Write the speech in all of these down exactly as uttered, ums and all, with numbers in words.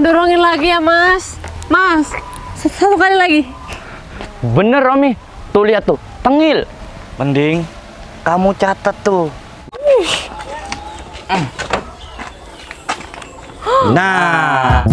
Dorongin lagi ya, Mas. Mas, satu kali lagi. Bener, Romi. Tuh lihat tuh, tengil. Mending kamu catat tuh. Nah.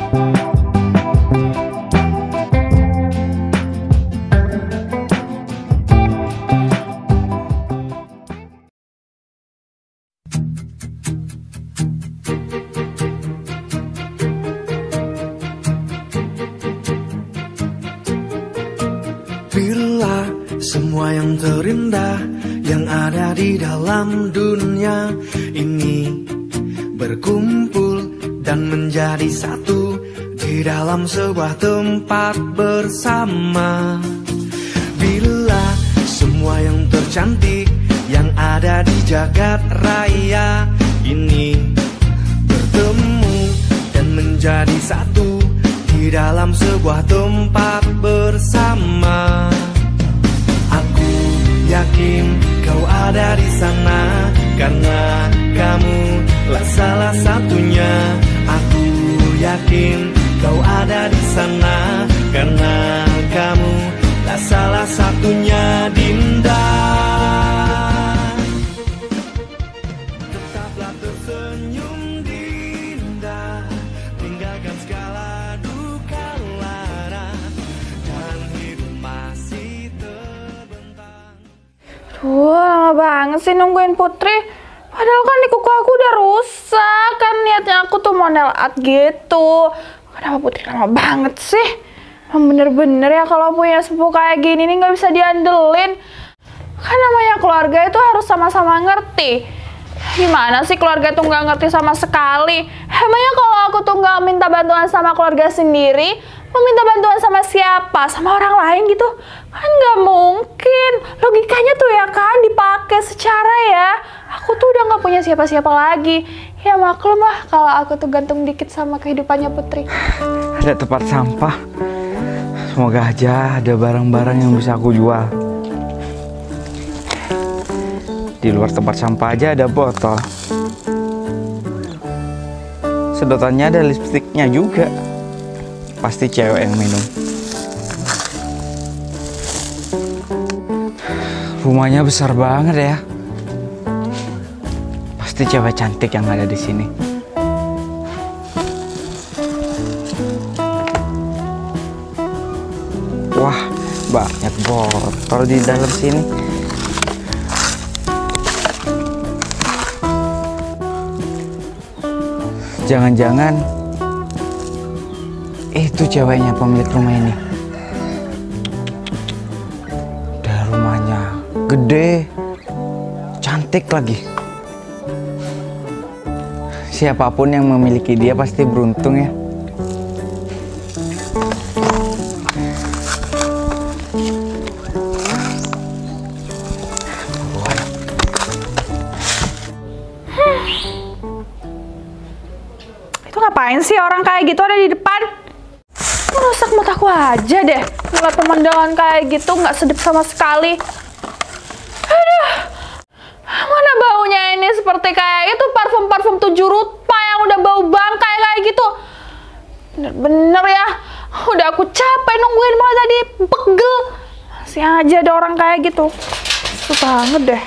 Bila semua yang terindah yang ada di dalam dunia ini berkumpul dan menjadi satu di dalam sebuah tempat bersama. Bila semua yang tercantik yang ada di jagat raya ini bertemu dan menjadi satu di dalam sebuah tempat bersama. Aku yakin kau ada di sana karena kamu lah salah satunya. Aku yakin kau ada di sana karena kamu lah salah satunya, Dinda. Tetaplah tersenyum, Dinda, tinggalkan segala duka lara dan hidup masih terbentang. Duh, lama banget sih nungguin Putri. Padahal kan di kuku aku udah rusak. Kan niatnya aku tuh mau nail art gitu. Kenapa Putri lama banget sih? Bener-bener ya kalau punya sepupu kayak gini nih gak bisa diandelin. Kan namanya keluarga itu harus sama-sama ngerti. Gimana sih keluarga tuh gak ngerti sama sekali? Emangnya kalau aku tuh gak minta bantuan sama keluarga sendiri, mau minta bantuan sama siapa? Sama orang lain gitu? Kan gak mungkin. Logikanya tuh ya kan dipakai secara ya. Aku tuh udah gak punya siapa-siapa lagi. Ya maklum lah kalau aku tuh gantung dikit sama kehidupannya Putri. Ada tempat sampah. Semoga aja ada barang-barang yang bisa aku jual. Di luar tempat sampah aja ada botol. Sedotannya ada lipstiknya juga. Pasti cewek yang minum. Rumahnya besar banget ya. Pasti cewek cantik yang ada di sini. Wah, banyak botol di dalam sini. Jangan-jangan itu ceweknya pemilik rumah ini. Dan rumahnya gede, cantik lagi. Siapapun yang memiliki dia pasti beruntung ya. Itu ngapain sih orang kayak gitu ada di depan? Merusak mataku aja deh. Ngeliat pemandangan kayak gitu nggak sedap sama sekali. Aduh, mana baunya ini seperti kayak itu parfum-parfum tujuh rupa yang udah bau bangkai kayak gitu. Bener-bener ya, udah aku capek nungguin malah tadi pegel. Masih aja ada orang kayak gitu. Susah banget deh.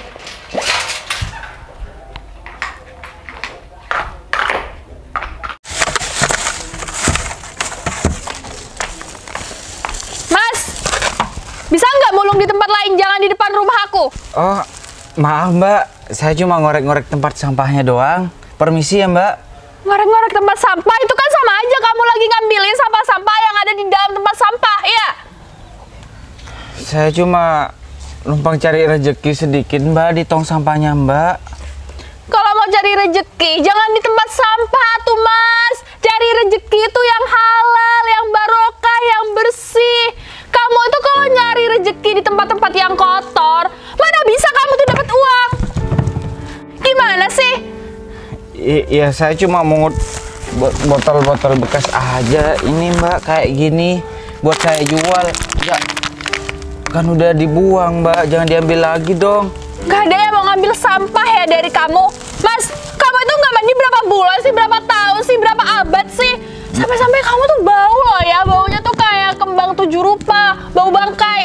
Bisa nggak mulung di tempat lain, jangan di depan rumah aku? Oh, maaf Mbak, saya cuma ngorek-ngorek tempat sampahnya doang. Permisi ya Mbak. Ngorek-ngorek tempat sampah itu kan sama aja kamu lagi ngambilin sampah-sampah yang ada di dalam tempat sampah, ya? Saya cuma numpang cari rezeki sedikit Mbak di tong sampahnya Mbak. Kalau mau cari rezeki, jangan di tempat sampah tuh Mas. Cari rezeki itu yang halal, yang barokah, yang bersih. Kamu itu kalau nyari rezeki di tempat-tempat yang kotor, mana bisa kamu tuh dapat uang? Gimana sih? Iya, saya cuma mungut botol-botol bekas aja. Ini Mbak kayak gini buat saya jual. Enggak, kan udah dibuang Mbak, jangan diambil lagi dong. Gak ada yang mau ngambil sampah ya dari kamu. Mas, kamu itu nggak mandi berapa bulan sih, berapa tahun sih, berapa abad sih? Sama Sampai-sampai kamu tuh bau loh ya, baunya tuh kayak kembang tujuh rupa, bau bangkai.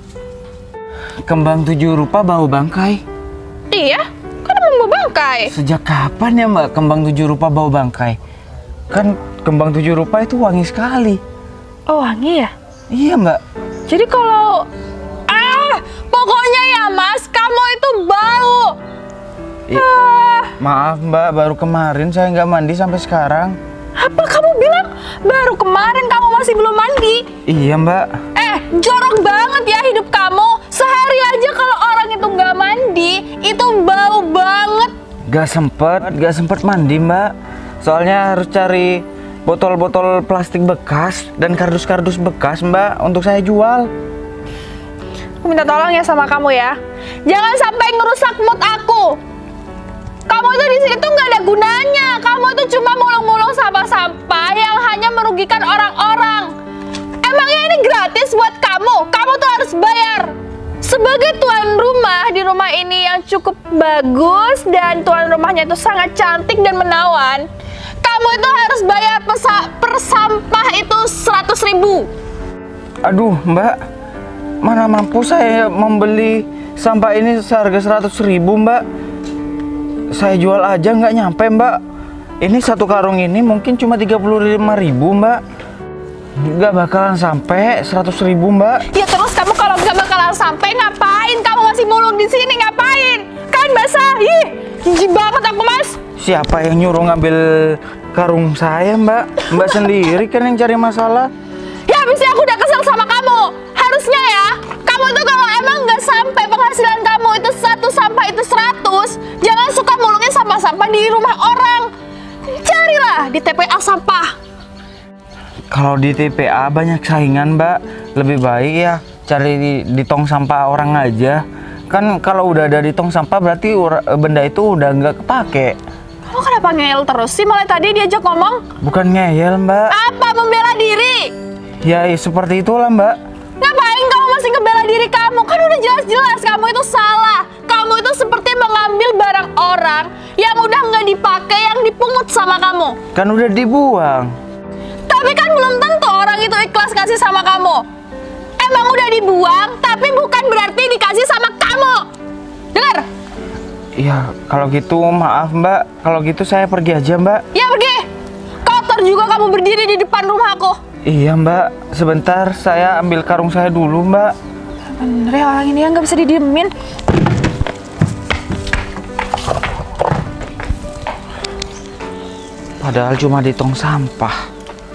Kembang tujuh rupa bau bangkai? Iya, kan emang bau bangkai. Sejak kapan ya Mbak kembang tujuh rupa bau bangkai? Kan kembang tujuh rupa itu wangi sekali. Oh wangi ya? Iya Mbak. Jadi kalau... Ah, pokoknya ya Mas, kamu itu bau. I, Ah, maaf Mbak, baru kemarin saya nggak mandi sampai sekarang. apa kamu bilang baru kemarin kamu masih belum mandi? Iya Mbak. Eh, jorok banget ya hidup kamu. Sehari aja kalau orang itu nggak mandi, itu bau banget. Gak sempet, gak sempet mandi Mbak. Soalnya harus cari botol-botol plastik bekas dan kardus-kardus bekas Mbak untuk saya jual. Aku minta tolong ya sama kamu ya. Jangan sampai ngerusak mood aku. Kamu itu di sini tuh nggak ada gunanya. Kamu itu cuma mulung-mulung sampah-sampah yang hanya merugikan orang-orang. Emangnya ini gratis buat kamu? Kamu tuh harus bayar. Sebagai tuan rumah di rumah ini yang cukup bagus dan tuan rumahnya itu sangat cantik dan menawan, kamu itu harus bayar pesa- per sampah itu seratus ribu. Aduh Mbak, mana mampu saya membeli sampah ini seharga seratus ribu Mbak. Saya jual aja nggak nyampe Mbak. Ini satu karung ini mungkin cuma tiga puluh lima ribu Mbak. Nggak bakalan sampai seratus ribu Mbak. Ya terus kamu kalau nggak bakalan sampai ngapain? Kamu masih mulung di sini ngapain? Kan basah. Ih, jijik banget aku Mas. Siapa yang nyuruh ngambil karung saya Mbak? Mbak sendiri kan yang cari masalah. Ya habisnya aku udah kesel sama kamu. Harusnya ya, kamu itu kalau emang nggak sampai penghasilan kamu itu satu sampah itu seratus, jangan suka mulungin sampah-sampah di rumah orang. Carilah di T P A sampah. Kalau di T P A banyak saingan Mbak. Lebih baik ya cari di, di tong sampah orang aja. Kan kalau udah ada di tong sampah berarti ura- benda itu udah nggak kepake. Kamu kenapa ngeyel terus sih? Mulai tadi diajak ngomong. Bukan ngeyel Mbak. Apa membela diri? Ya, ya seperti itulah Mbak. Ngapain kamu masih ngebela diri kamu? Kan udah jelas-jelas kamu itu salah. Kamu itu seperti mengambil barang orang yang udah nggak dipakai, yang dipungut sama kamu. Kan udah dibuang. Tapi kan belum tentu orang itu ikhlas kasih sama kamu. Emang udah dibuang, tapi bukan berarti dikasih sama kamu. Dengar? Ya, kalau gitu maaf Mbak. Kalau gitu saya pergi aja Mbak. Ya pergi. Kotor juga kamu berdiri di depan rumahku. Iya Mbak, sebentar saya ambil karung saya dulu Mbak. Bener ya orang ini yang nggak bisa didiemin. Padahal cuma di tong sampah.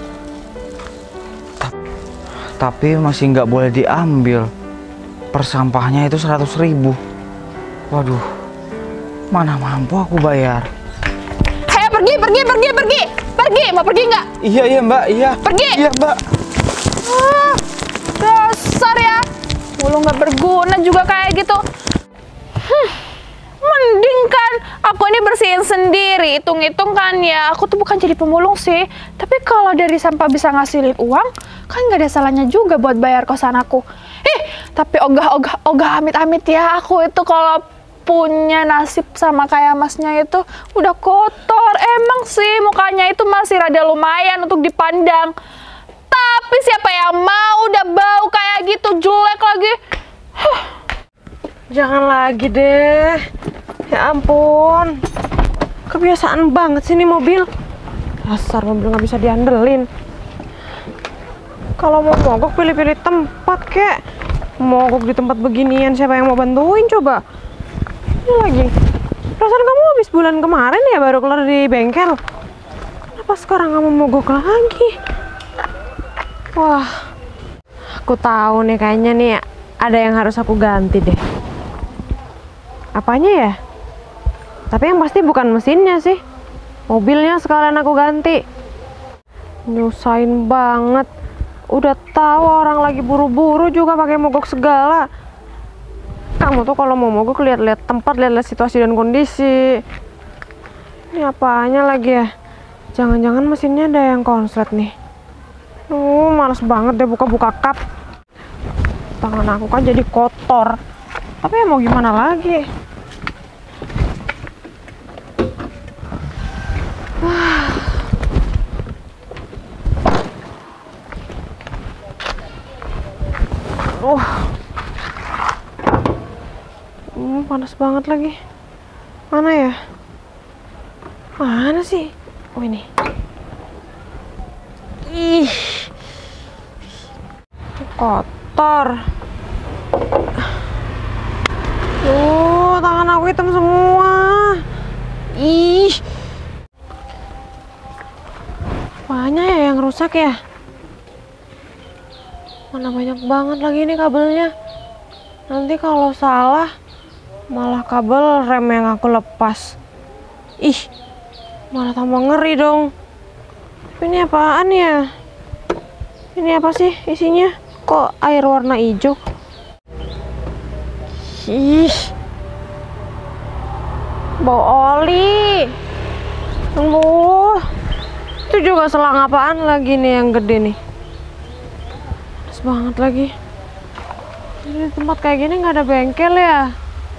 Ta- Tapi masih nggak boleh diambil. Persampahnya itu seratus ribu. Waduh, mana mampu aku bayar. Ayo pergi, pergi, pergi, pergi. Pergi, mau pergi nggak? Iya, iya Mbak, iya. Pergi. Iya Mbak. Ah, dasar ya. Lu nggak berguna juga kayak gitu. Hmm, mending kan aku ini bersihin sendiri. Hitung-hitung kan ya, aku tuh bukan jadi pemulung sih. Tapi kalau dari sampah bisa ngasilin uang, kan nggak ada salahnya juga buat bayar kosan aku. Ih, tapi ogah-ogah, ogah amit-amit ya. Aku itu kalau punya nasib sama kayak masnya itu udah kotor. Emang sih mukanya itu masih rada lumayan untuk dipandang. Tapi siapa yang mau udah bau kayak gitu, jelek lagi. Huh. Jangan lagi deh. Ya ampun. Kebiasaan banget sih nih mobil. Dasar mobil nggak bisa diandelin. Kalau mau mogok pilih-pilih tempat kek. Mogok di tempat beginian siapa yang mau bantuin coba? Ini lagi. Perasaan kamu habis bulan kemarin ya baru keluar di bengkel. Kenapa sekarang kamu mogok lagi? Wah, aku tahu nih kayaknya nih ada yang harus aku ganti deh. Apanya ya? Tapi yang pasti bukan mesinnya sih. Mobilnya sekalian aku ganti. Nyusahin banget. Udah tahu orang lagi buru-buru juga pakai mogok segala. Kamu tuh kalau mau mogok lihat-lihat tempat, lihat-lihat situasi dan kondisi. Ini apanya lagi ya? Jangan-jangan mesinnya ada yang konslet nih. Uh, males banget deh buka-buka kap. Tangan aku kan jadi kotor. Tapi ya mau gimana lagi? Aduh. Hmm, panas banget lagi. Mana ya? Mana sih? Oh ini. Ih. Kotor. Tuh, tangan aku hitam semua. Ih. Banyak ya yang rusak ya? Mana banyak banget lagi nih kabelnya. Nanti kalau salah malah kabel rem yang aku lepas. Ih, malah tambah ngeri dong. Tapi ini apaan ya? Ini apa sih isinya? Kok air warna hijau? Ih, bau oli. Tunggu. Itu juga selang apaan lagi nih yang gede nih? Panas banget lagi. Di tempat kayak gini nggak ada bengkel ya?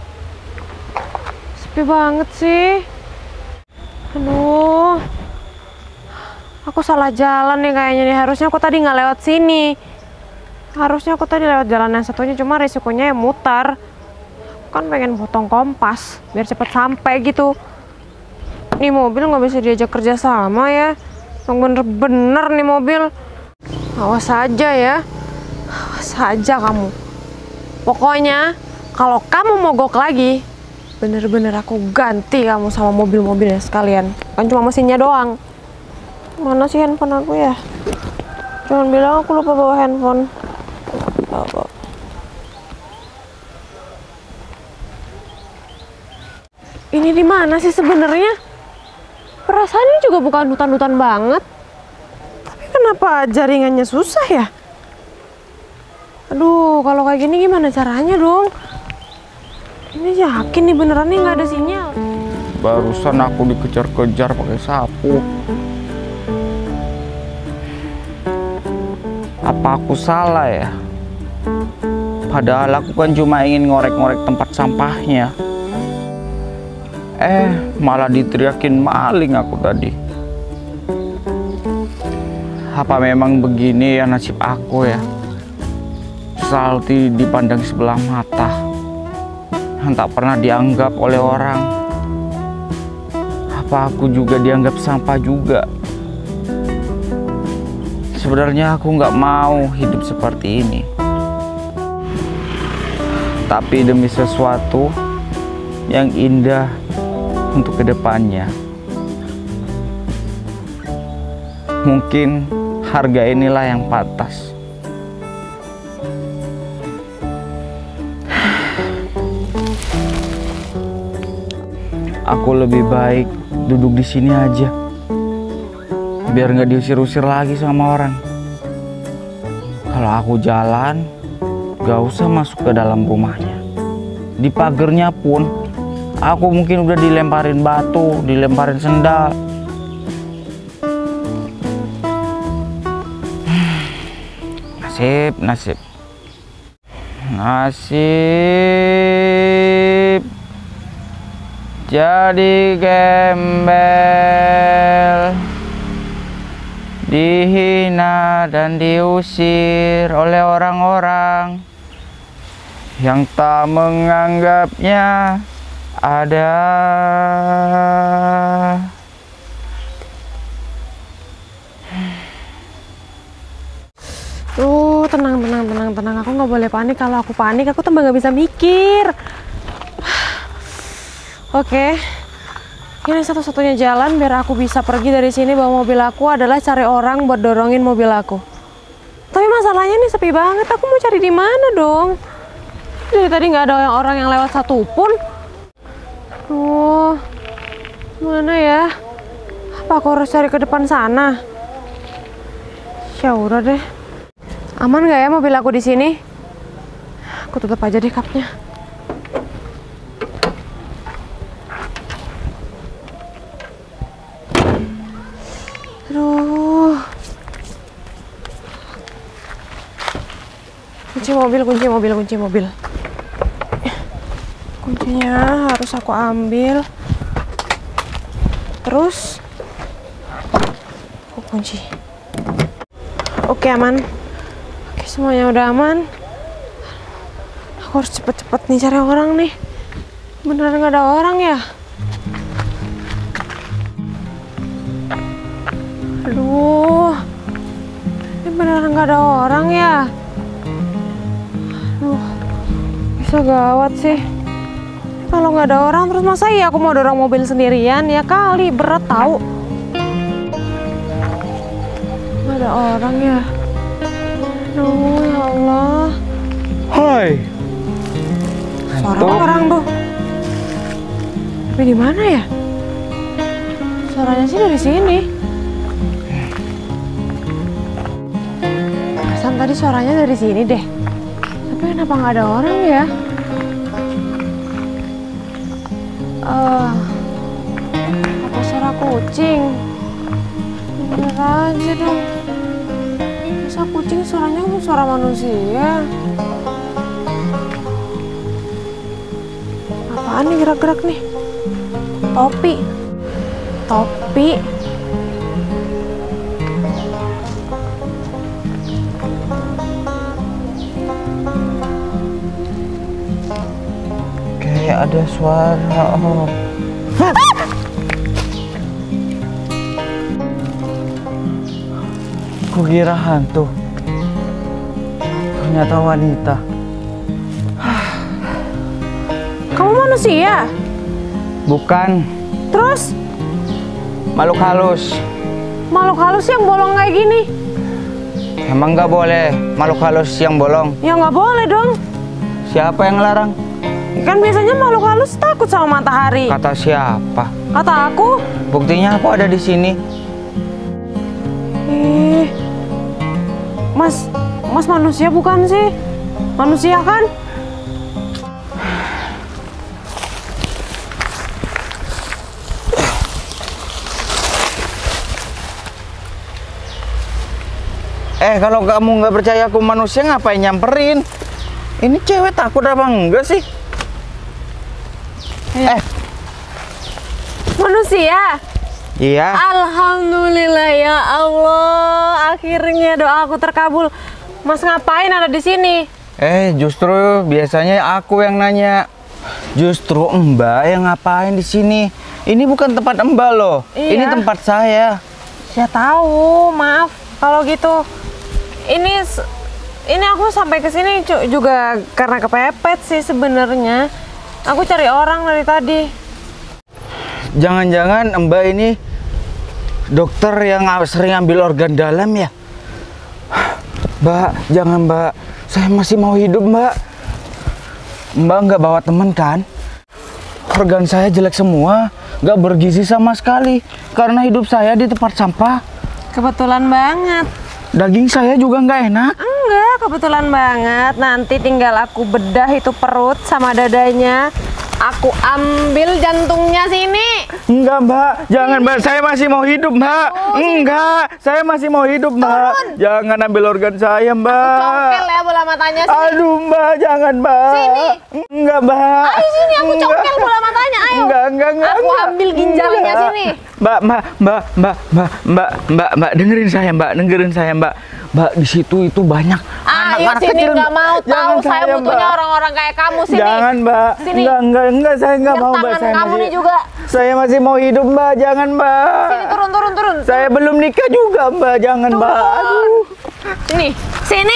Sepi banget sih. Aduh, aku salah jalan nih kayaknya nih. Harusnya aku tadi nggak lewat sini. Harusnya aku tadi lewat jalan yang satunya, cuma resikonya ya mutar. Aku kan pengen potong kompas biar cepet sampai gitu. Nih mobil nggak bisa diajak kerja sama ya. Yang bener-bener nih mobil. Awas aja ya. Awas aja kamu. Pokoknya kalau kamu mogok lagi, bener-bener aku ganti kamu sama mobil-mobilnya sekalian. Bukan cuma mesinnya doang. Mana sih handphone aku ya? Jangan bilang aku lupa bawa handphone. Bawa. Ini di mana sih sebenarnya? Perasaan ini juga bukan hutan-hutan banget. Tapi kenapa jaringannya susah ya? Aduh, kalau kayak gini gimana caranya dong? Ini yakin nih beneran nih nggak ada sinyal. Barusan aku dikejar-kejar pakai sapu. Apa aku salah ya? Padahal aku kan cuma ingin ngorek-ngorek tempat sampahnya. Eh, malah diteriakin maling aku tadi. Apa memang begini ya nasib aku ya? Selalu dipandang sebelah mata. Tak pernah dianggap oleh orang. Apa aku juga dianggap sampah juga? Sebenarnya aku nggak mau hidup seperti ini. Tapi demi sesuatu yang indah untuk kedepannya, mungkin harga inilah yang pantas. Aku lebih baik duduk di sini aja, biar nggak diusir-usir lagi sama orang. Kalau aku jalan, gak usah masuk ke dalam rumahnya. Di pagernya pun, aku mungkin udah dilemparin batu, dilemparin sendal. Nasib, nasib, nasib. Jadi gembel, dihina dan diusir oleh orang-orang yang tak menganggapnya ada. Tuh, tenang, tenang, tenang, tenang. Aku nggak boleh panik. Kalau aku panik, aku tambah nggak bisa mikir. Oke, ini satu-satunya jalan biar aku bisa pergi dari sini bawa mobil aku adalah cari orang buat dorongin mobil aku. Tapi masalahnya nih sepi banget. Aku mau cari di mana dong? Dari tadi nggak ada orang yang lewat satupun. Oh, mana ya? Apa aku harus cari ke depan sana? Ya udah deh. Aman nggak ya mobil aku di sini? Aku tutup aja deh kapnya. Aduh. Kunci mobil, kunci mobil, kunci mobil. Kuncinya harus aku ambil. Terus aku kunci. Oke, aman. Oke, semuanya udah aman. Aku harus cepet-cepet nih cari orang nih. Beneran nggak ada orang ya? Aduh, ini beneran nggak ada orang ya? Aduh, bisa gawat sih. Kalau nggak ada orang terus masa iya aku mau dorong mobil sendirian? Ya kali, berat tahu. Nggak ada orang ya? Aduh, ya Allah. Hai. Suara orang tuh. Tapi di mana ya? Suaranya sih dari sini. Perasaan tadi suaranya dari sini deh. Tapi kenapa nggak ada orang ya? Eh, apa suara kucing? Bener aja dong. Masa kucing suaranya kan suara manusia? Apaan nih gerak-gerak nih? Topi. Topi. Kayak ada suara. Oh. Kukira hantu. Ternyata wanita. Kamu manusia? Bukan, Terus makhluk halus. makhluk halus yang bolong kayak gini? Emang nggak boleh makhluk halus yang bolong? Ya nggak boleh dong. Siapa yang larang? Kan biasanya makhluk halus takut sama matahari. Kata siapa? Kata aku. Buktinya aku ada di sini. Ih, Mas, Mas manusia bukan sih? Manusia kan? Eh, kalau kamu nggak percaya aku manusia, ngapain nyamperin? Ini cewek takut apa enggak sih? Eh, Manusia? iya. Alhamdulillah ya Allah, akhirnya doa aku terkabul. Mas ngapain ada di sini? Eh, justru biasanya aku yang nanya. Justru Mbak yang ngapain di sini? Ini bukan tempat Mbak loh. Iya. Ini tempat saya. Ya tahu, maaf kalau gitu. Ini s- ini aku sampai ke sini cu- juga karena kepepet sih sebenarnya. Aku cari orang dari tadi. Jangan-jangan Mbak ini dokter yang ng- sering ambil organ dalam ya? Mbak, jangan Mbak. Saya masih mau hidup Mbak. Mbak nggak bawa teman kan? Organ saya jelek semua, nggak bergizi sama sekali. Karena hidup saya di tempat sampah. Kebetulan banget. Daging saya juga nggak enak. Enggak, kebetulan banget. Nanti tinggal aku bedah itu perut sama dadanya. Aku ambil jantungnya sini. Enggak Mbak, jangan Mbak. Saya masih mau hidup Mbak. Enggak, saya masih mau hidup Mbak. Jangan ambil organ saya Mbak. Congkel ya bola matanya sini. Aduh Mbak, jangan Mbak. Sini. Enggak Mbak. Ayo sini, aku Enggak. congkel bola matanya. Ayo. Enggak, enggak, enggak. Aku enggak. ambil ginjalnya Enggak. sini. Mbak, Mbak, Mbak, Mbak, Mbak, Mbak, Mbak, Mbak, dengerin saya Mbak, dengerin saya Mbak. Mbak, di situ itu banyak Ayo anak-anak sini, kecil. nggak mau Jangan tahu. Saya butuhnya Mbak. orang-orang kayak kamu sini. Jangan Mbak. Sini. Enggak, enggak, enggak, saya enggak Biar mau Mbak. tangan Saya kamu masih, nih juga. Saya masih mau hidup Mbak, jangan Mbak. Sini turun, turun, turun. Saya belum nikah juga Mbak, jangan Mbak. Aduh. Sini, sini.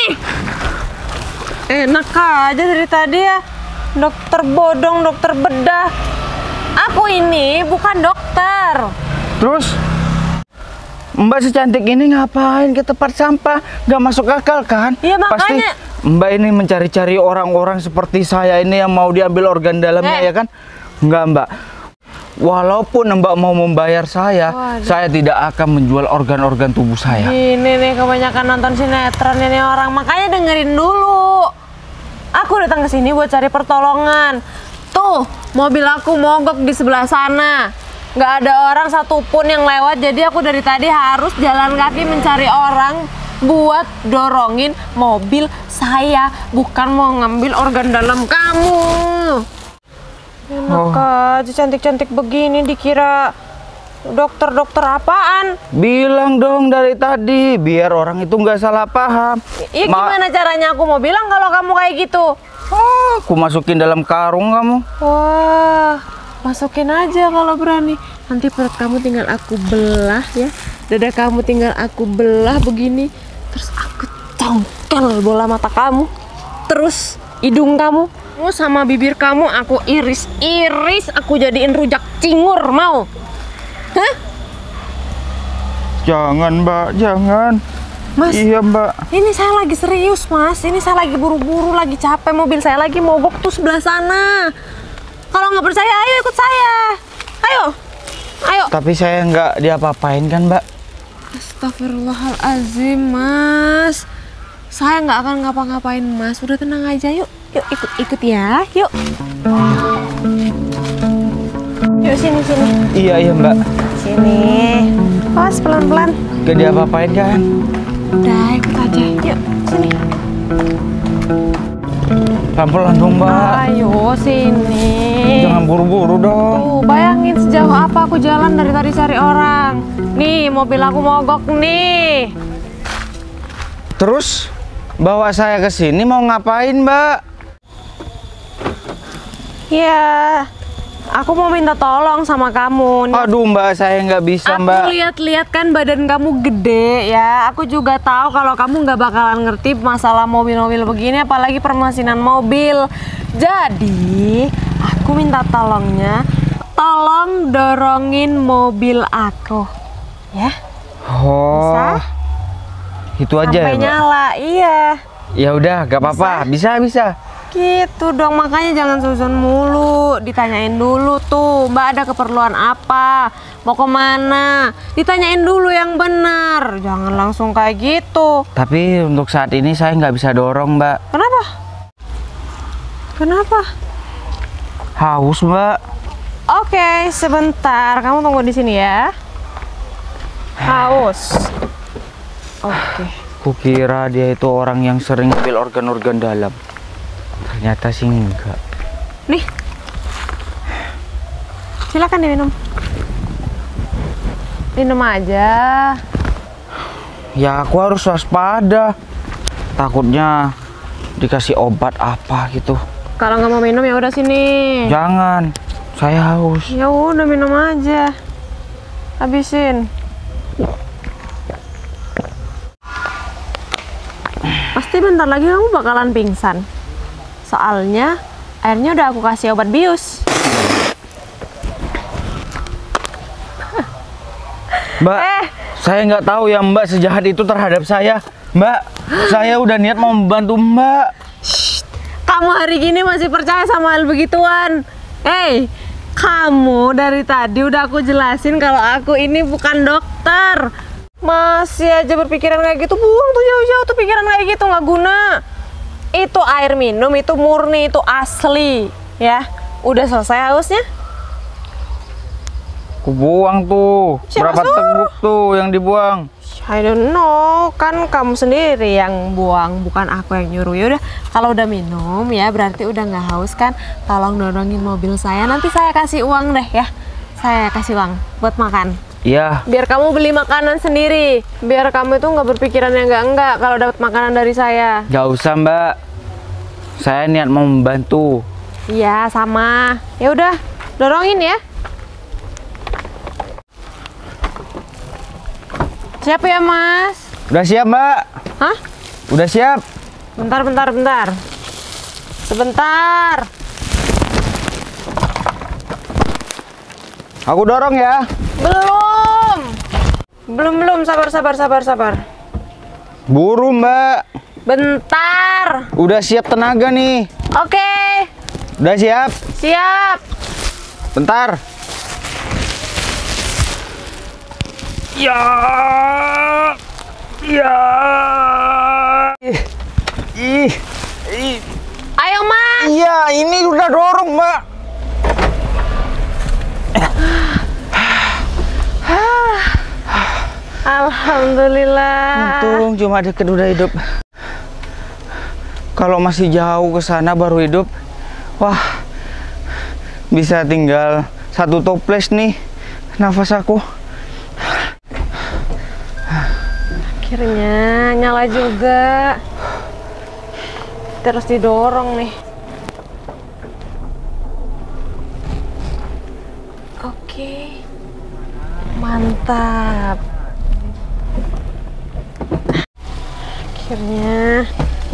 Enak aja dari tadi ya. Dokter bodong, dokter bedah. Aku ini bukan dokter. Terus Mbak secantik ini ngapain ke tempat sampah? Gak masuk akal kan? Iya, Pasti makanya. Mbak ini mencari-cari orang-orang seperti saya ini yang mau diambil organ dalamnya Eh. ya kan? Enggak Mbak. Walaupun Mbak mau membayar saya, Waduh. saya tidak akan menjual organ-organ tubuh saya. Ini nih kebanyakan nonton sinetron ini orang. Makanya dengerin dulu. Aku datang ke sini buat cari pertolongan. Tuh, mobil aku mogok di sebelah sana. Nggak ada orang satupun yang lewat, jadi aku dari tadi harus jalan kaki mencari orang buat dorongin mobil saya, bukan mau ngambil organ dalam kamu. Enak Oh. aja cantik-cantik begini dikira dokter-dokter apaan? Bilang dong dari tadi, biar orang itu nggak salah paham. Iya Ma- gimana caranya aku mau bilang kalau kamu kayak gitu? Oh, aku masukin dalam karung kamu. Wah, masukin aja kalau berani. Nanti perut kamu tinggal aku belah ya. Dada kamu tinggal aku belah begini. Terus aku congkel bola mata kamu. Terus hidung kamu. Oh, sama bibir kamu aku iris-iris. Aku jadiin rujak cingur, mau? Hah? Jangan, Mbak, jangan. Mas, Iya, Mbak. ini saya lagi serius, Mas. Ini saya lagi buru-buru, lagi capek. Mobil saya lagi mogok tuh sebelah sana. Kalau nggak percaya, ayo ikut saya. Ayo, ayo. Tapi saya nggak diapa-apain kan, Mbak? Astagfirullahaladzim, Mas. Saya nggak akan ngapa-ngapain, Mas. Udah tenang aja, yuk. Yuk, ikut-ikut ya, yuk. Yuk, sini, sini. Iya, iya, Mbak. Sini. Awas, pelan-pelan. Gak diapa-apain kan? Udah, ikut aja. Yuk, sini. Pelan-pelan dong, Mbak. Ayo, sini. Jangan buru-buru dong. Tuh, bayangin sejauh apa aku jalan dari tadi cari orang. Nih, mobil aku mogok nih. Terus bawa saya ke sini mau ngapain, Mbak? Ya, aku mau minta tolong sama kamu. Nih, Aduh, Mbak, saya nggak bisa, Mbak. aku lihat-lihat kan badan kamu gede ya. Aku juga tahu kalau kamu nggak bakalan ngerti masalah mobil-mobil begini, apalagi permesinan mobil. Jadi, aku minta tolongnya, tolong dorongin mobil aku, ya. Oh, Bisa? itu aja ya, Sampai Mbak? nyala, iya. Ya udah, gak apa-apa. Bisa, bisa. Gitu dong, makanya jangan suzon mulu. Ditanyain dulu tuh, Mbak ada keperluan apa, mau kemana, ditanyain dulu yang benar. Jangan langsung kayak gitu. Tapi untuk saat ini saya nggak bisa dorong, Mbak. Kenapa? Kenapa? Haus, Mbak. Oke, sebentar, kamu tunggu di sini ya. Haus. Oke. Kukira dia itu orang yang sering ngambil organ-organ dalam. Ternyata sih enggak. Nih, silakan diminum. Minum aja. Ya aku harus waspada. Takutnya dikasih obat apa gitu. Kalau nggak mau minum ya udah sini. Jangan, saya haus. Ya udah minum aja. Habisin. Pasti bentar lagi kamu bakalan pingsan. Soalnya airnya udah aku kasih obat bius. Mbak, Eh. saya nggak tahu ya Mbak sejahat itu terhadap saya. Mbak, saya udah niat mau membantu Mbak. Kamu hari gini masih percaya sama hal begituan? Hei, kamu dari tadi udah aku jelasin kalau aku ini bukan dokter. Masih aja berpikiran kayak gitu, buang tuh jauh-jauh tuh pikiran kayak gitu, nggak guna. Itu air minum, itu murni, itu asli, ya. Udah selesai hausnya? Aku buang tuh. Siapa Berapa suruh? teguk tuh yang dibuang? I don't know, kan kamu sendiri yang buang, bukan aku yang nyuruh. Ya udah, kalau udah minum ya berarti udah nggak haus kan? Tolong dorongin mobil saya, nanti saya kasih uang deh ya. Saya kasih uang buat makan. Iya. Biar kamu beli makanan sendiri. Biar kamu itu nggak berpikiran yang enggak-enggak kalau dapat makanan dari saya. Gak usah Mbak. Saya niat mau membantu. Iya, sama. Ya udah, dorongin ya. Siap ya, Mas? Udah siap Mbak? Hah? Udah siap? Bentar, bentar, bentar. Sebentar. Aku dorong ya. Belum. Belum, belum. Sabar, sabar, sabar, sabar. Buru Mbak. Bentar. Udah siap tenaga nih. Oke. Udah siap? Siap. Bentar. Ya. Ya. Ih. Ih. Ih. Ayo, Mas. Iya, ini udah dorong, Mbak. Alhamdulillah. Untung cuma deket udah hidup. Kalau masih jauh ke sana baru hidup. Wah. Bisa tinggal satu toples nih. Nafas aku. Akhirnya nyala juga. Terus didorong nih. Oke. Mantap. Akhirnya.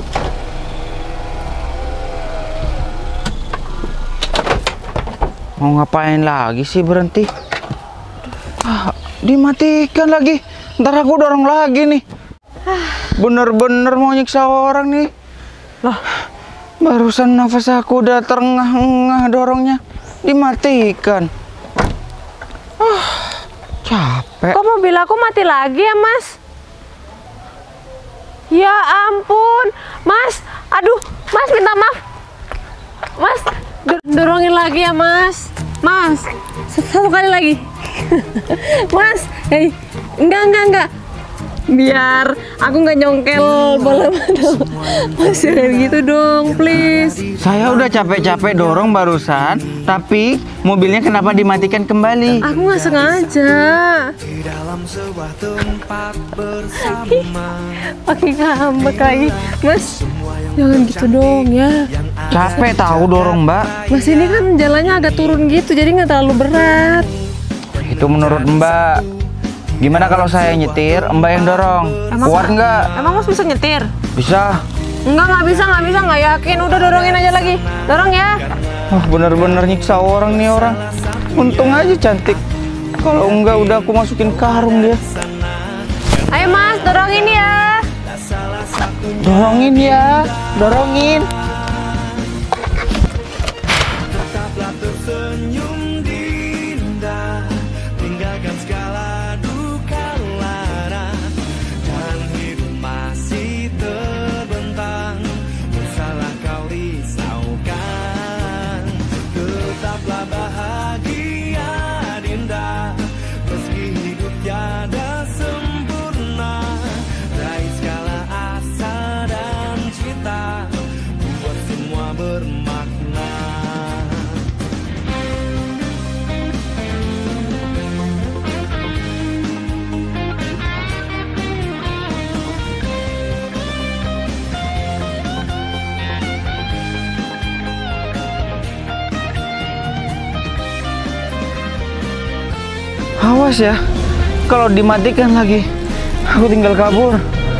Mau ngapain lagi sih berhenti? Ah, dimatikan lagi. Ntar aku dorong lagi nih. Bener-bener mau nyiksa orang nih. Loh, Barusan nafas aku udah terengah-engah dorongnya. Dimatikan. Ah, capek. kok mobil aku mati lagi ya, Mas? Ya ampun, Mas. Aduh, Mas minta maaf. Mas, do- dorongin lagi ya, Mas. Mas, satu kali lagi. Mas, hei, enggak, enggak, enggak. Biar aku nggak nyongkel bola mata. Mas, jangan gitu dong, please. Saya udah capek-capek dorong barusan, tapi mobilnya kenapa dimatikan kembali? Aku nggak sengaja. Di dalam sebuah tempat bersama. Pakai ngambek lagi, Mas. Jangan gitu dong ya. Capek tahu dorong, Mbak. Mas, ini kan jalannya agak turun gitu, jadi nggak terlalu berat. Itu menurut Mbak. Gimana kalau saya nyetir, Mbak yang dorong? Kuat nggak? Emang Mas bisa nyetir? Bisa. Enggak, nggak bisa, nggak bisa, nggak yakin. Udah dorongin aja lagi. Dorong ya. Wah, bener-bener nyiksa orang nih orang. Untung aja cantik. Kalau enggak udah aku masukin karung dia. Ayo Mas, dorongin ya. Dorongin ya, dorongin. Tetaplah tersenyum dinda, tinggalkan segala duka lara, dan hidup masih terbentang, usahlah kau risaukan. Tetaplah bahagia dinda, meski hidup tiada sempurna, raih segala asa dan cita, buat semua bermakna. Awas ya, kalau dimatikan lagi, aku tinggal kabur.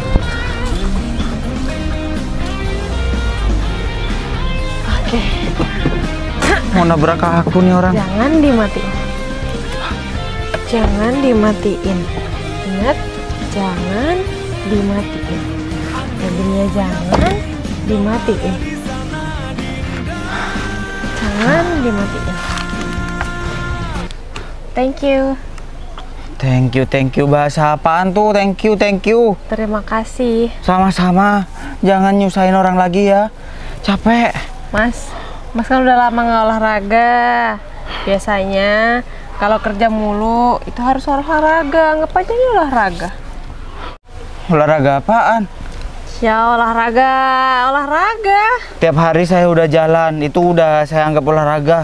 Oke, Mau nabrak aku nih orang. jangan dimatiin. Jangan dimatiin. Ingat, jangan dimatiin. Mobilnya jangan dimatiin. Jangan dimatiin. Thank you. Thank you, thank you. Bahasa apaan tuh? Thank you, thank you. Terima kasih, Sama-sama. Jangan nyusahin orang lagi ya. Capek. Mas. Mas kan udah lama nggak olahraga. Biasanya kalau kerja mulu itu harus olahraga. Anggap aja ini olahraga. Olahraga apaan? Ya olahraga, olahraga. Tiap hari saya udah jalan, itu udah saya anggap olahraga.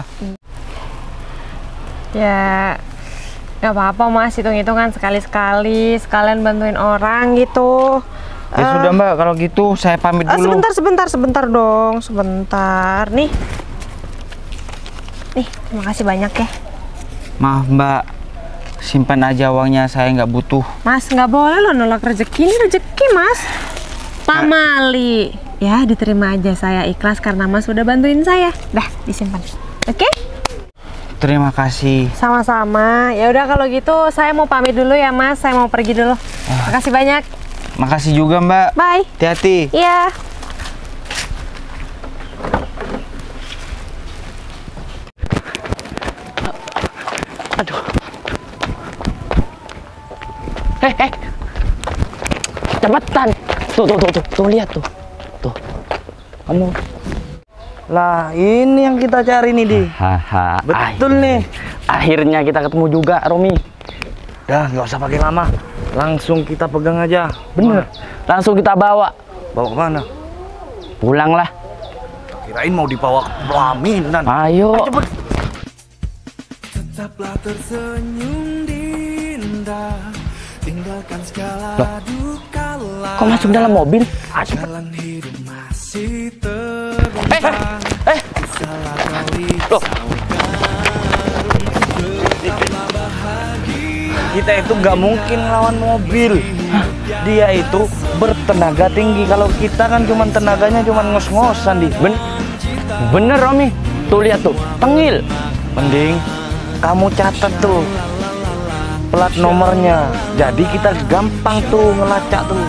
Ya nggak apa-apa Mas, hitung-hitungan sekali-sekali, sekalian bantuin orang gitu. Ya Eh, sudah Mbak, kalau gitu saya pamit eh, dulu. sebentar, sebentar, sebentar dong, sebentar. Nih, nih, terima kasih banyak ya. Maaf Mbak, simpan aja uangnya, saya nggak butuh. Mas, nggak boleh loh nolak rezeki, ini rezeki Mas. Pak Mali, ya diterima aja, saya ikhlas karena Mas udah bantuin saya. Dah, disimpan. Oke? Terima kasih. Sama-sama. Ya udah kalau gitu saya mau pamit dulu ya Mas, saya mau pergi dulu. Makasih banyak. Makasih juga Mbak. Bye. Hati-hati. Iya. Aduh. Eh, eh. Cepetan. Tuh, tuh, tuh, tuh, tuh, lihat tuh. Tuh. Kamu. Lah, ini yang kita cari nih, Di. Haha. Betul nih. Akhirnya kita ketemu juga, Romi. Dah, nggak usah pakai lama. Langsung kita pegang aja. Bener. Langsung kita bawa. Bawa kemana? Pulanglah. Kirain mau dibawa ke pelaminan. Ayo. Tetaplah tersenyum dinda, tinggalkan segala duka lara. Kok masuk dalam mobil? Ah, cepet. Jalan hidup masih terbentang. Eh, eh. Salah kau risaukan. Tetaplah kita itu nggak mungkin lawan mobil. Hah, dia itu bertenaga tinggi. Kalau kita kan cuman tenaganya cuman ngos-ngosan di. Ben bener Romi. Tuh lihat tuh, tengil. Mending kamu catat tuh plat nomornya. Jadi kita gampang tuh ngelacak tuh.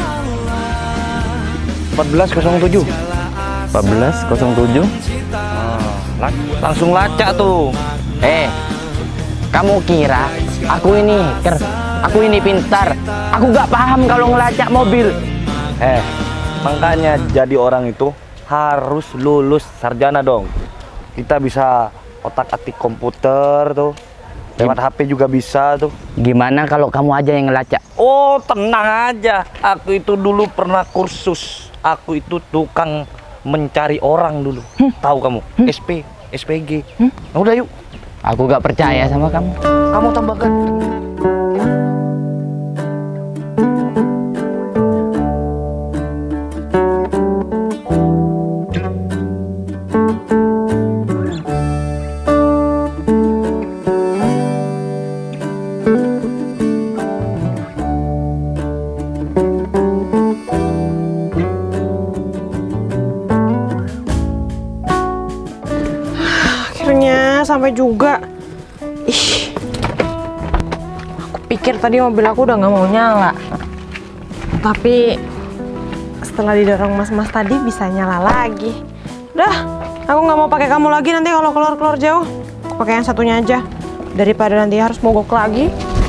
empat belas nol tujuh. empat belas nol tujuh. Nah, langsung lacak tuh. Eh, kamu kira aku ini hacker, aku ini pintar, aku gak paham kalau ngelacak mobil. Eh, makanya jadi orang itu harus lulus sarjana dong. Kita bisa otak-atik komputer tuh, lewat H P juga bisa tuh. Gimana kalau kamu aja yang ngelacak? Oh, tenang aja. Aku itu dulu pernah kursus. Aku itu tukang mencari orang dulu. Hmm. Tahu kamu? Hmm. S P, S P G. Hmm. Nah, udah yuk. Aku gak percaya sama kamu. Kamu tambahkan. Sampai juga. Ih, aku pikir tadi mobil aku udah nggak mau nyala, tapi setelah didorong mas-mas tadi bisa nyala lagi. Udah, aku nggak mau pakai kamu lagi nanti kalau keluar-keluar jauh. Aku pakai yang satunya aja daripada nanti harus mogok lagi.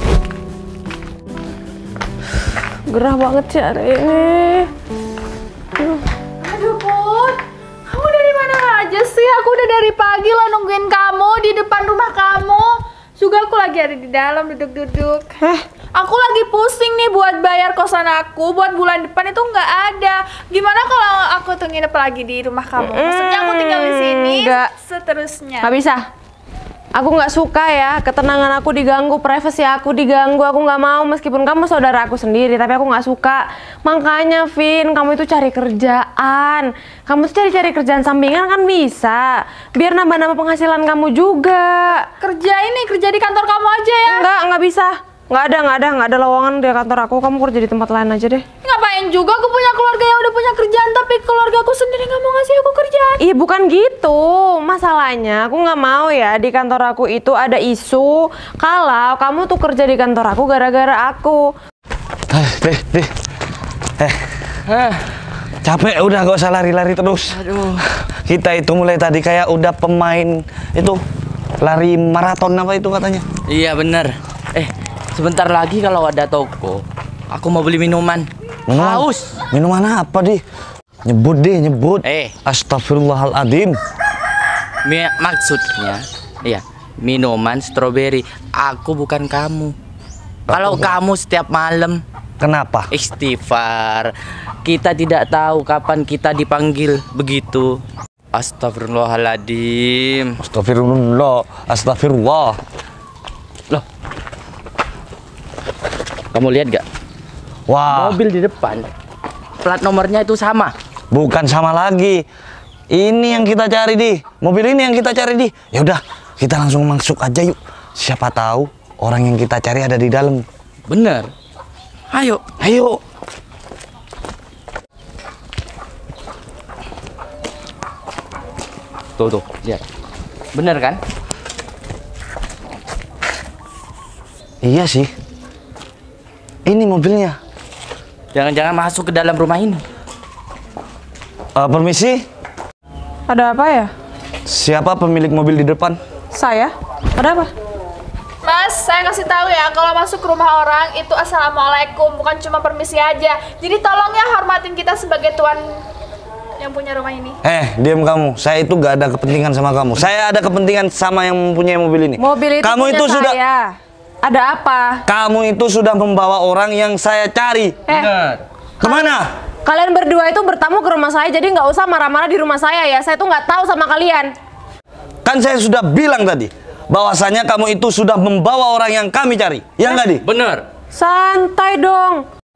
Gerah banget sih hari ini. Aduh. Aduh Put, kamu dari mana aja sih? Aku udah dari pagi lah nungguin kamu di depan rumah kamu. Juga aku lagi ada di dalam duduk-duduk. Eh, aku lagi pusing nih buat bayar kosan aku buat bulan depan itu nggak ada. Gimana kalau aku tuh nginep lagi di rumah kamu? Maksudnya aku tinggal di sini Nggak. seterusnya. nggak bisa. Aku nggak suka ya, ketenangan aku diganggu, privasi aku diganggu. Aku nggak mau meskipun kamu saudara aku sendiri, tapi aku nggak suka. Makanya, Vin, kamu itu cari kerjaan. Kamu tuh cari-cari kerjaan sampingan kan bisa. Biar nambah-nambah penghasilan kamu juga. Kerja ini, kerja di kantor kamu aja ya? Nggak, nggak bisa. Nggak ada, nggak ada, nggak ada lowongan di kantor aku. Kamu kerja di tempat lain aja deh. Ngapain juga aku punya keluarga yang udah punya kerjaan, tapi keluarga aku sendiri nggak mau ngasih aku kerjaan. Iya bukan gitu, masalahnya aku nggak mau ya di kantor aku itu ada isu kalau kamu tuh kerja di kantor aku gara-gara aku. Eh, deh, deh. Eh, Hah, capek udah gak usah lari-lari terus. aduh. Kita itu mulai tadi kayak udah pemain itu lari maraton apa itu katanya. Iya bener. Eh, sebentar lagi kalau ada toko, aku mau beli minuman. Minuman? Haus. Minuman apa di? Nyebut deh, nyebut. Eh. Astagfirullahaladzim. Mi maksudnya, iya, minuman stroberi. Aku bukan kamu. Kalau kamu setiap malam Kenapa? istighfar, kita tidak tahu kapan kita dipanggil begitu. Astagfirullahaladzim. Astagfirullah, astagfirullah. Loh, kamu lihat gak? Wah, Mobil di depan, plat nomornya itu sama. bukan sama lagi. Ini yang kita cari di. Mobil ini yang kita cari di. Ya udah, kita langsung masuk aja yuk. Siapa tahu orang yang kita cari ada di dalam. Bener. Ayo. Ayo. Tuh tuh, lihat. Bener kan? Iya sih. Ini mobilnya. Jangan-jangan masuk ke dalam rumah ini. Eh, permisi, Ada apa ya? siapa pemilik mobil di depan? Saya? Ada apa? Mas, saya kasih tahu ya, kalau masuk ke rumah orang itu assalamualaikum, bukan cuma permisi aja. Jadi tolong ya hormatin kita sebagai tuan yang punya rumah ini. Eh, diam kamu. Saya itu gak ada kepentingan sama kamu. Saya ada kepentingan sama yang mempunyai mobil ini. Mobil itu kamu punya itu sudah saya. Ada apa? Kamu itu sudah membawa orang yang saya cari. Eh, Kemana? kalian berdua itu bertamu ke rumah saya, jadi nggak usah marah-marah di rumah saya ya. Saya tuh nggak tahu sama kalian. Kan saya sudah bilang tadi bahwasanya kamu itu sudah membawa orang yang kami cari. Ya nggak, Di? Bener. Santai dong.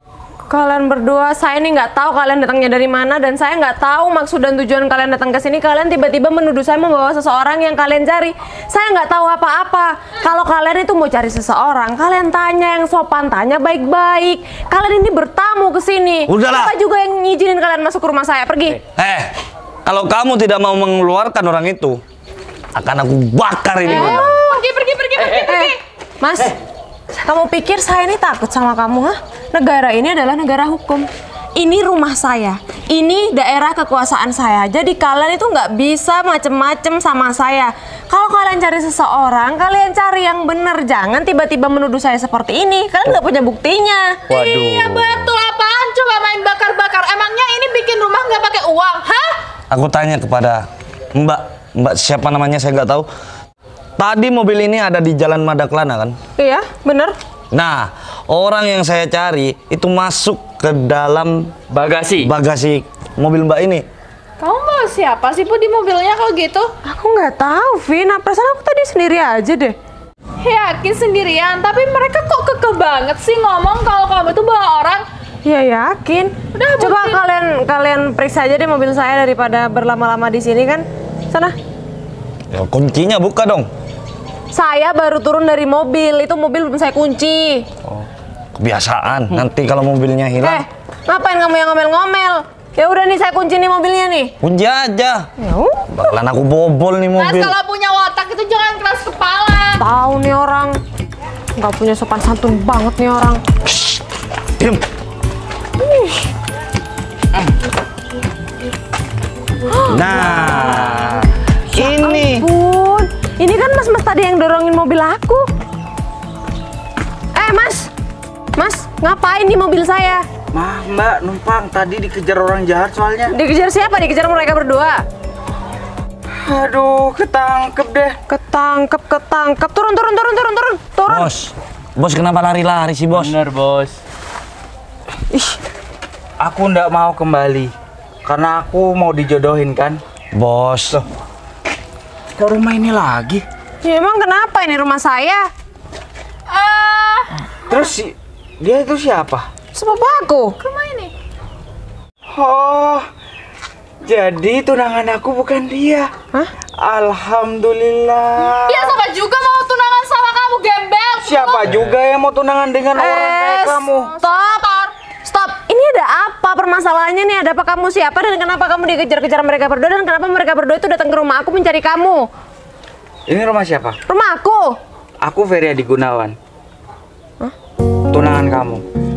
Kalian berdua, saya ini nggak tahu kalian datangnya dari mana dan saya nggak tahu maksud dan tujuan kalian datang ke sini. Kalian tiba-tiba menuduh saya membawa seseorang yang kalian cari. Saya nggak tahu apa-apa. Kalau kalian itu mau cari seseorang, kalian tanya yang sopan, tanya baik-baik. Kalian ini bertamu ke sini. Udahlah. Siapa juga yang ngizinin kalian masuk ke rumah saya? Pergi. Eh, kalau kamu tidak mau mengeluarkan orang itu, akan aku bakar ini. Eh, Pergi, pergi, pergi, pergi, pergi. Mas, kamu pikir saya ini takut sama kamu, ha? Negara ini adalah negara hukum. Ini rumah saya. Ini daerah kekuasaan saya. Jadi kalian itu nggak bisa macem-macem sama saya. Kalau kalian cari seseorang, kalian cari yang bener. Jangan tiba-tiba menuduh saya seperti ini. Kalian nggak punya buktinya. Waduh. Iya betul, apaan coba main bakar-bakar? Emangnya ini bikin rumah nggak pakai uang, hah? Aku tanya kepada Mbak, Mbak siapa namanya saya nggak tahu. Tadi mobil ini ada di Jalan Madaklana kan? Iya, bener. Nah, orang yang saya cari itu masuk ke dalam Bagasi. bagasi mobil Mbak ini. Kamu bawa siapa sih, Bu, di mobilnya kalau gitu? Aku nggak tahu, Vin. Perasaan aku tadi sendiri aja deh. Yakin sendirian, tapi mereka kok kekeh banget sih ngomong kalau kamu tuh bawa orang. Ya yakin. Udah, Coba buktiin. kalian kalian periksa aja deh mobil saya daripada berlama-lama di sini kan. Sana. Ya, kuncinya buka dong. Saya baru turun dari mobil, itu mobil belum saya kunci. Kebiasaan. Nanti kalau mobilnya Eh, hilang, ngapain kamu yang ngomel-ngomel? Ya udah nih saya kunci nih mobilnya nih. kunci aja. Ya udah. Bakalan aku bobol nih Mas, mobil. kalau punya otak itu jangan keras kepala. Tahu nih orang. Nggak punya sopan santun banget nih orang. Diam. Nah, ini. Bun, ini kan mas-mas tadi yang dorongin mobil aku. Eh mas, mas ngapain di mobil saya? Mah, Mbak, numpang tadi dikejar orang jahat soalnya. Dikejar siapa? Dikejar mereka berdua. Aduh, ketangkep deh. Ketangkep, ketangkep. Turun, turun, turun, turun, turun, turun. Bos, bos kenapa lari-lari sih bos? Bener, Bos. Ih, Aku ndak mau kembali karena aku mau dijodohin kan. Bos, Kok rumah ini lagi? ya emang kenapa ini rumah saya? Ah, Terus si- dia itu siapa? Sepupu aku. rumah ini. Oh, jadi tunangan aku bukan dia. Hah? Alhamdulillah. Dia sama juga mau tunangan sama kamu, gembel. Siapa juga yang mau tunangan dengan orang kayak Eh, kamu? stop. Stop. Ini ada apa permasalahannya nih? Ada apa kamu siapa dan kenapa kamu dikejar-kejar mereka berdua dan kenapa mereka berdua itu datang ke rumah aku mencari kamu? Ini rumah siapa? Rumah aku. Aku Ferry Adi Gunawan. Tunangan kamu.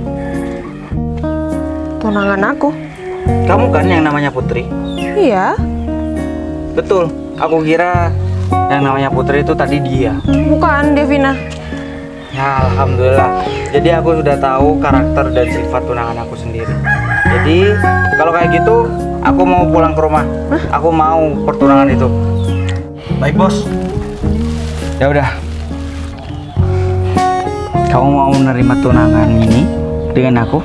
Tunangan aku. Kamu kan yang namanya Putri? Iya. Betul. Aku kira yang namanya Putri itu tadi dia. Bukan, Devina. Ya, alhamdulillah. Jadi aku sudah tahu karakter dan sifat tunangan aku sendiri. Jadi kalau kayak gitu, aku mau pulang ke rumah. Aku mau pertunangan itu. Baik bos. Ya udah. Kamu mau menerima tunangan ini dengan aku?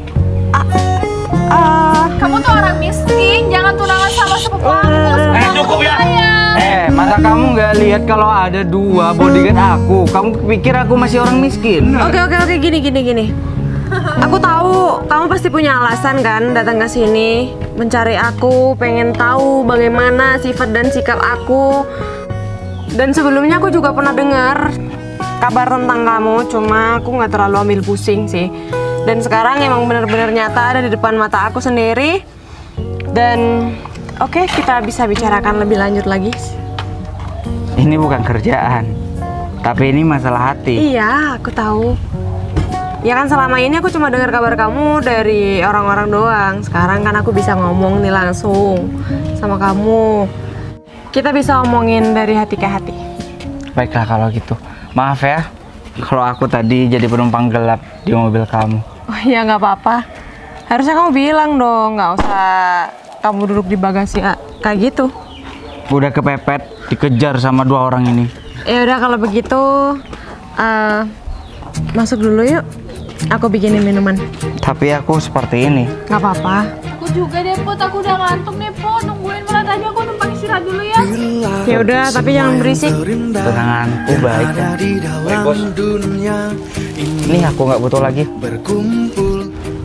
Ah, Kamu tuh orang miskin, jangan tunangan sama sepupu aku. Eh, cukup ya. Eh, masa kamu nggak lihat kalau ada dua bodyguard aku? Kamu pikir aku masih orang miskin? oke oke oke gini gini gini. Aku tahu kamu pasti punya alasan kan datang ke sini mencari aku, pengen tahu bagaimana sifat dan sikap aku. Dan sebelumnya aku juga pernah dengar kabar tentang kamu, cuma aku nggak terlalu ambil pusing sih. Dan sekarang emang benar-benar nyata ada di depan mata aku sendiri. Dan oke, kita bisa bicarakan lebih lanjut lagi. Ini bukan kerjaan, tapi ini masalah hati. Iya, aku tahu. Ya kan selama ini aku cuma dengar kabar kamu dari orang-orang doang. Sekarang kan aku bisa ngomong nih langsung sama kamu. Kita bisa omongin dari hati ke hati. Baiklah kalau gitu. Maaf ya, kalau aku tadi jadi penumpang gelap di mobil kamu. Oh ya nggak apa-apa. Harusnya kamu bilang dong, nggak usah kamu duduk di bagasi ah, kayak gitu. Udah kepepet, dikejar sama dua orang ini. Ya udah kalau begitu eh, masuk dulu yuk. Aku bikinin minuman. Tapi aku seperti ini. Nggak apa-apa. Aku juga deh, Put. Aku udah ngantuk nih, Put. Nungguin malah tadi aku numpang istirahat dulu ya. Ya udah, tapi jangan berisik. Tunanganku baik ya. Ada di dalam dunia ini Ini aku nggak butuh lagi. berkumpul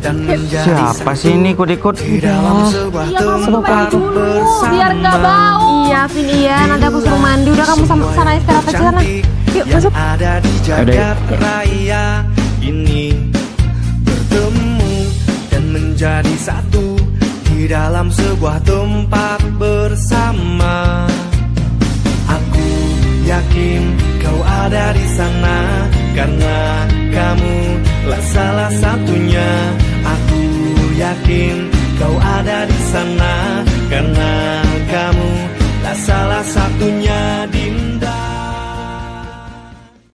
dan menjadi Siapa sih ini ikut-ikut? di dalam sebuah Iya, kamu tempat mandi dulu, bersama. biar nggak bau. Iya, Vin, iya. Nanti aku suruh mandi. Udah kamu sama sana istirahat aja sana. Yuk, yang masuk. ada di jagat raya ini bertemu dan menjadi satu di dalam sebuah tempat bersama. Aku yakin kau ada di sana karena kamu lah salah satunya. Aku yakin